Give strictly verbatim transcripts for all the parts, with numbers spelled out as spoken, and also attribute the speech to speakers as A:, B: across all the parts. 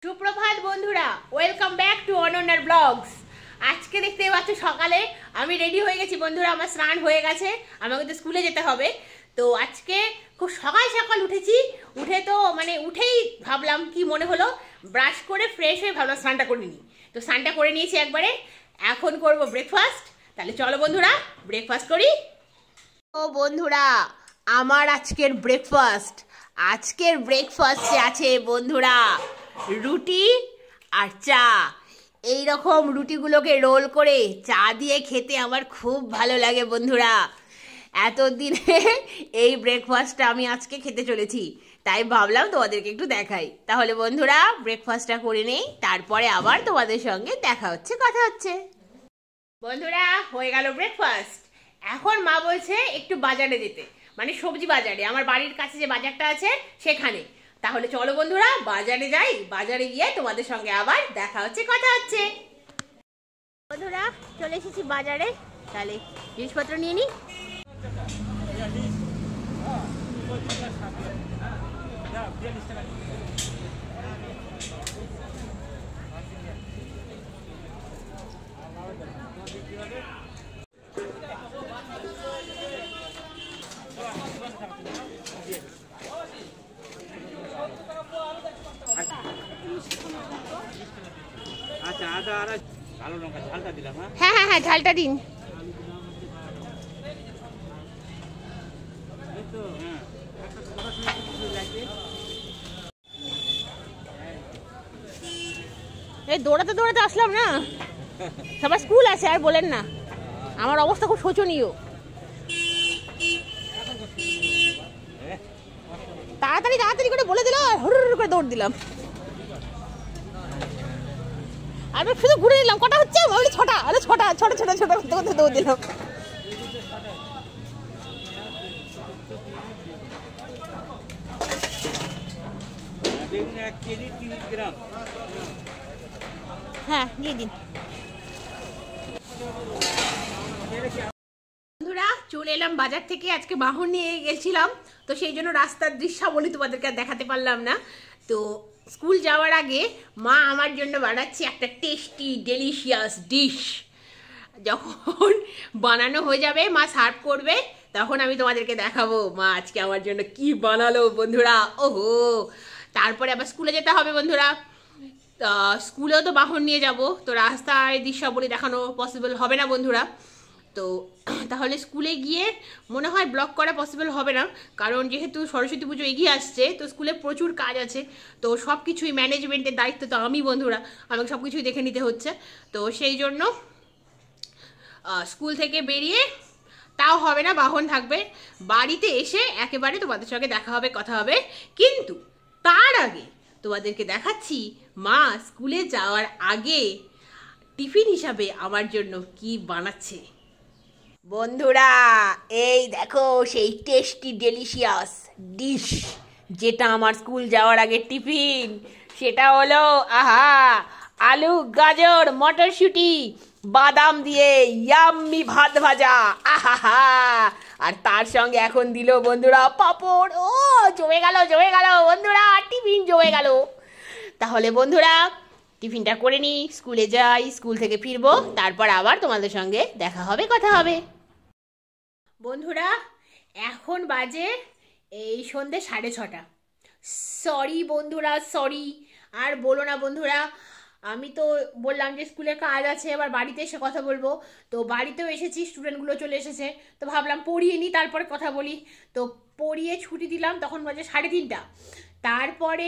A: সুপ্রভাত বন্ধুরা, welcome back to অনন্যার ব্লগস। আজকে দেখতে পাচ্ছ সকালে আমি রেডি হয়ে গেছি বন্ধুরা, আমার স্নান হয়ে গেছে, আমাকে তো স্কুলে যেতে হবে। তো আজকে খুব সকাল সকাল উঠেছি, উঠে তো মানে উঠেই ভাবলাম কি মনে হলো ব্রাশ করে ফ্রেশ হয়ে ভাবলাম স্নানটা করে নিই। তো স্নানটা করে নিয়েছি একবারে, এখন করব ব্রেকফাস্ট। তাহলে চলো বন্ধুরা ব্রেকফাস্ট করি। ও বন্ধুরা, আমার আজকের ব্রেকফাস্ট আজকের ব্রেকফাস্টে আছে বন্ধুরা রুটি আর চা। এই রকম রুটিগুলোকে রোল করে চা দিয়ে খেতে আমার খুব ভালো লাগে বন্ধুরা। এতদিনে এই ব্রেকফাস্টটা আমি আজকে খেতে চলেছি, তাই ভাবলাম তোমাদেরকে একটু দেখাই। তাহলে বন্ধুরা ব্রেকফাস্টটা করে নেই, তারপরে আবার তোমাদের সঙ্গে দেখা হচ্ছে, কথা হচ্ছে। বন্ধুরা হয়ে গেল ব্রেকফাস্ট। এখন মা বলছে একটু বাজারে যেতে, মানে সবজি বাজারে, আমার বাড়ির কাছে যে বাজারটা আছে সেখানে। তাহলে চলো বন্ধুরা বাজারে যাই, বাজারে গিয়ে তোমাদের সঙ্গে আবার দেখা হচ্ছে, কথা হচ্ছে। বন্ধুরা চলে এসেছি বাজারে, তাহলে জিনিসপত্র নিয়ে নিই।
B: আচ্ছা, আদা আর কালো লঙ্কা ঝালটা দিলাম।
A: হ্যাঁ হ্যাঁ হ্যাঁ ঝালটা দিন। এই দৌড়াতে দৌড়াতে আসলাম না, সবার স্কুল আছে আর বলেন না, আমার অবস্থা খুব শোচনীয়। তাড়াতাড়ি তাড়াতাড়ি করে বলে দিলাম আর হুড় করে দৌড় দিলাম, আমি শুধু ঘুরে নিলাম। কটা হচ্ছে? বলি ছটা। আরে ছটা, ছোট ছোট ছোট করতে করতে দৌড় দিলাম। হ্যাঁ দিয়ে দিন। বন্ধুরা চলে এলাম বাজার থেকে, আজকে বাহন নিয়ে গেছিলাম, তো সেই জন্য রাস্তার দৃশ্যাবলী তোমাদেরকে আর দেখাতে পারলাম না। তো স্কুল যাওয়ার আগে মা আমার জন্য বানাচ্ছে একটা টেস্টি ডেলিশিয়াস ডিশ। যখন বানানো হয়ে যাবে, মা সার্ভ করবে, তখন আমি তোমাদেরকে দেখাবো মা আজকে আমার জন্য কি বানালো বন্ধুরা। ওহো, তারপরে আবার স্কুলে যেতে হবে বন্ধুরা, স্কুলেও তো বাহন নিয়ে যাব, তো রাস্তায় দৃশ্যাবলী দেখানো পসিবল হবে না বন্ধুরা। তো তাহলে স্কুলে গিয়ে মনে হয় ব্লগ করা পসিবল হবে না, কারণ যেহেতু সরস্বতী পুজো এগিয়ে আসছে, তো স্কুলে প্রচুর কাজ আছে, তো সব কিছুই ম্যানেজমেন্টের দায়িত্ব তো আমি বন্ধুরা, আমাকে সব কিছুই দেখে নিতে হচ্ছে। তো সেই জন্য স্কুল থেকে বেরিয়ে তাও হবে না, বাহন থাকবে, বাড়িতে এসে একেবারে তোমাদের সঙ্গে দেখা হবে, কথা হবে। কিন্তু তার আগে তোমাদেরকে দেখাচ্ছি মা স্কুলে যাওয়ার আগে টিফিন হিসাবে আমার জন্য কি বানাচ্ছে বন্ধুরা। এই দেখো সেই টেস্টি ডেলিশিয়াস ডিশ, যেটা আমার স্কুল যাওয়ার আগে টিফিন, সেটা হলো আহা আলু গাজর মটরশুঁটি বাদাম দিয়ে ইয়াম্মি ভাত ভাজা, আহা। আর তার সঙ্গে এখন দিল বন্ধুরা পাপড়। ও জমে গেল জমে গেল বন্ধুরা, টিফিন জমে গেল। তাহলে বন্ধুরা টিফিনটা করে নিই, স্কুলে যাই, স্কুল থেকে ফিরবো, তারপর আবার তোমাদের সঙ্গে দেখা হবে, কথা হবে। বন্ধুরা এখন বাজে এই সন্ধ্যে সাড়ে ছটা। সরি বন্ধুরা, সরি, আর বলো না বন্ধুরা, আমি তো বললাম যে স্কুলে কাজ আছে, এবার বাড়িতে এসে কথা বলবো। তো বাড়িতেও এসেছি, স্টুডেন্টগুলো চলে এসেছে, তো ভাবলাম পড়িয়ে নিই তারপরে কথা বলি। তো পড়িয়ে ছুটি দিলাম, তখন বাজে সাড়ে তিনটা। তারপরে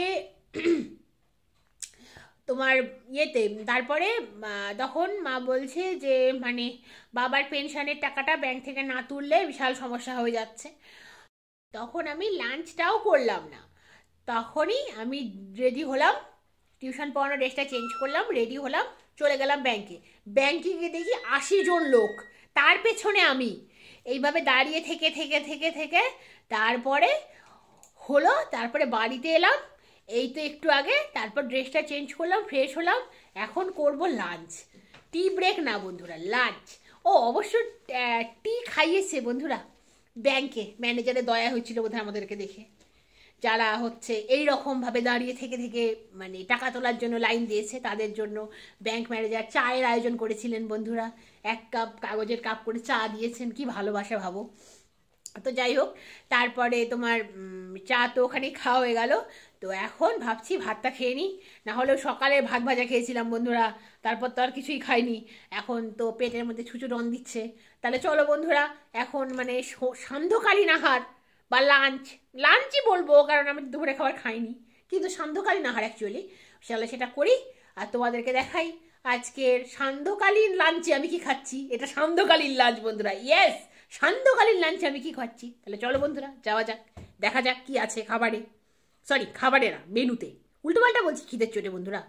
A: তোমার ইয়েতে তারপরে তখন মা বলছে যে মানে বাবার পেনশনের টাকাটা ব্যাংক থেকে না তুললে বিশাল সমস্যা হয়ে যাচ্ছে। তখন আমি লাঞ্চটাও করলাম না, তখনই আমি রেডি হলাম, টিউশন পড়ানো ড্রেসটা চেঞ্জ করলাম, রেডি হলাম, চলে গেলাম ব্যাংকে। ব্যাংকে গিয়ে দেখি আশি জন লোক, তার পেছনে আমি এইভাবে দাঁড়িয়ে থেকে থেকে থেকে থেকে তারপরে হলো, তারপরে বাড়িতে এলাম এই তো একটু আগে, তারপর ড্রেসটা চেঞ্জ করলাম, ফ্রেশ হলাম, এখন করব লাঞ্চ। টি ব্রেক না বন্ধুরা, লাঞ্চ। ও অবশ্য টি খাইয়েছে বন্ধুরা ব্যাংকে, ম্যানেজারের দয়া হয়েছিল বোধহয় আমাদেরকে দেখে। যারা হচ্ছে এই রকমভাবে দাঁড়িয়ে থেকে থেকে মানে টাকা তোলার জন্য লাইন দিয়েছে, তাদের জন্য ব্যাংক ম্যানেজার চায়ের আয়োজন করেছিলেন বন্ধুরা। এক কাপ কাগজের কাপ করে চা দিয়েছেন, কি ভালোবাসা ভাবো। তো যাই হোক, তারপরে তোমার চা তো ওখানে খাওয়া হয়ে গেল। তো এখন ভাবছি ভাতটা খেয়ে নিই, না হলেও সকালে ভাত ভাজা খেয়েছিলাম বন্ধুরা, তারপর তো আর কিছুই খাইনি। এখন তো পেটের মধ্যে ছুঁচো রন দিচ্ছে। তাহলে চলো বন্ধুরা, এখন মানে সান্ধ্যকালীন আহার বা লাঞ্চ, লাঞ্চই বলবো কারণ আমি দুপুরে খাবার খাইনি, কিন্তু সান্ধ্যকালীন আহার অ্যাকচুয়ালি, তাহলে সেটা করি আর তোমাদেরকে দেখাই আজকের সান্ধ্যকালীন লাঞ্চে আমি কি খাচ্ছি। এটা সান্ধ্যকালীন লাঞ্চ বন্ধুরা, ইয়েস, সান্ধ্যকালীন লাঞ্চে আমি কি খাচ্ছি। তাহলে চলো বন্ধুরা যাওয়া যাক, দেখা যাক কি আছে খাবারে, সরি খাবারে না, মেনুতে, উল্টোপাল্টা বলছি খিদের চোটে বন্ধুরা।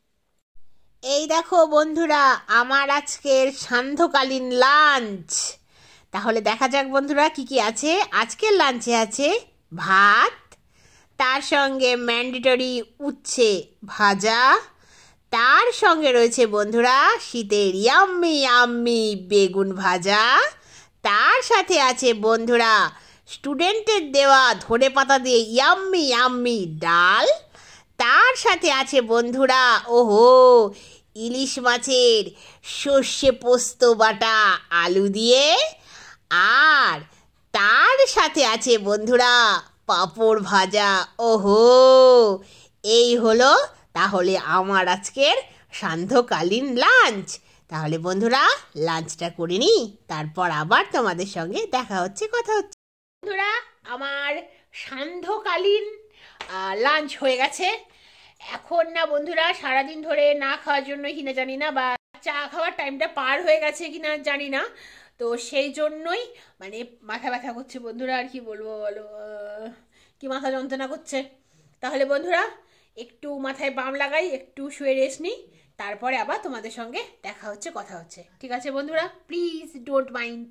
A: এই দেখো বন্ধুরা আমার আজকের সান্ধ্যকালীন লাঞ্চ। তাহলে দেখা যাক বন্ধুরা কি কি আছে। আজকের লাঞ্চে আছে ভাত, তার সঙ্গে ম্যান্ডেটরি উচ্ছে ভাজা, তার সঙ্গে রয়েছে বন্ধুরা শীতের ইয়াম্মি ইয়াম্মি বেগুন ভাজা, তার সাথে আছে বন্ধুরা স্টুডেন্টের দেওয়া ধনে পাতা দিয়ে ইয়াম্মি ইয়াম্মি ডাল, তার সাথে আছে বন্ধুরা ওহো ইলিশ মাছের সর্ষে পোস্ত বাটা আলু দিয়ে, আর তার সাথে আছে বন্ধুরা পাঁপড় ভাজা। ওহো, এই হলো তাহলে আমার আজকের সান্ধ্যকালীন লাঞ্চ। তাহলে বন্ধুরা লাঞ্চটা করে নিই, তারপর আবার তোমাদের সঙ্গে দেখা হচ্ছে, কথা হচ্ছে। বন্ধুরা আমার সান্ধ্যকালীন লাঞ্চ হয়ে গেছে। এখন না বন্ধুরা সারাদিন ধরে না খাওয়ার জন্য কিনা জানি না, বা চা খাওয়ার টাইমটা পার হয়ে গেছে কিনা জানি না, তো সেই জন্যই মানে মাথা ব্যথা করছে বন্ধুরা, আর কি বলবো বলো, কি মাথা যন্ত্রণা করছে। তাহলে বন্ধুরা একটু মাথায় বাম লাগাই, একটু শুয়ে রেস্ট নিই, তারপরে আবার তোমাদের সঙ্গে দেখা হচ্ছে, কথা হচ্ছে, ঠিক আছে বন্ধুরা, প্লিজ ডোন্ট মাইন্ড।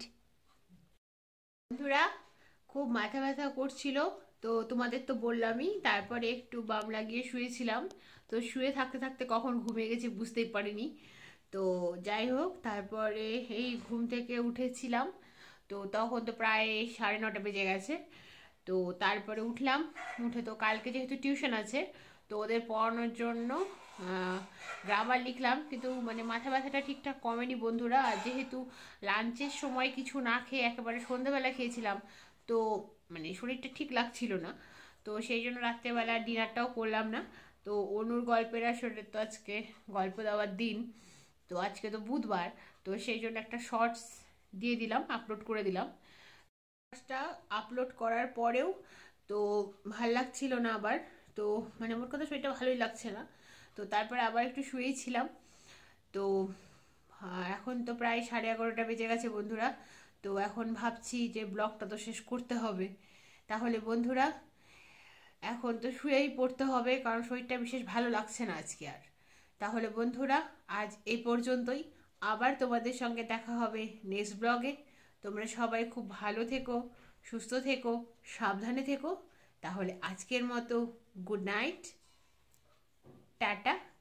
A: বন্ধুরা খুব মাথা ব্যথা করছিল, তো তোমাদের তো বললামই, তারপরে একটু বাম লাগিয়ে শুয়েছিলাম, তো শুয়ে থাকতে থাকতে কখন ঘুমিয়ে গেছি বুঝতেই পারিনি। তো যাই হোক, তারপরে এই ঘুম থেকে উঠেছিলাম, তো তখন তো প্রায় সাড়ে নটা বেজে গেছে। তো তারপরে উঠলাম, উঠে তো কালকে যেহেতু টিউশন আছে তো ওদের পড়ানোর জন্য গ্রামার লিখলাম, কিন্তু মানে মাথা ব্যথাটা ঠিকঠাক কমেনি বন্ধুরা। আর যেহেতু লাঞ্চের সময় কিছু না খেয়ে একেবারে সন্ধ্যাবেলা খেয়েছিলাম, তো মানে শরীরটা ঠিক লাগছিল না, তো সেই জন্য রাত্রেবেলা ডিনারটাও করলাম না। তো অনুর গল্পের আসলে তো আজকে গল্প দেওয়ার দিন, তো আজকে তো বুধবার, তো সেই জন্য একটা শর্টস দিয়ে দিলাম, আপলোড করে দিলাম। শর্টসটা আপলোড করার পরেও তো ভাল লাগছিল না আবার, তো মানে মোট কথা শরীরটা ভালোই লাগছে না। তো তারপরে আবার একটু শুয়েছিলাম। তো এখন তো প্রায় সাড়ে এগারোটা বেজে গেছে বন্ধুরা, তো এখন ভাবছি যে ব্লগটা তো শেষ করতে হবে। তাহলে বন্ধুরা এখন তো শুয়েই পড়তে হবে, কারণ শরীরটা বিশেষ ভালো লাগছে না আজকে আর। তাহলে বন্ধুরা আজ এই পর্যন্তই, আবার তোমাদের সঙ্গে দেখা হবে নেক্সট ব্লগে। তোমরা সবাই খুব ভালো থেকো, সুস্থ থেকো, সাবধানে থেকো। তাহলে আজকের মতো গুড নাইট, টাটা।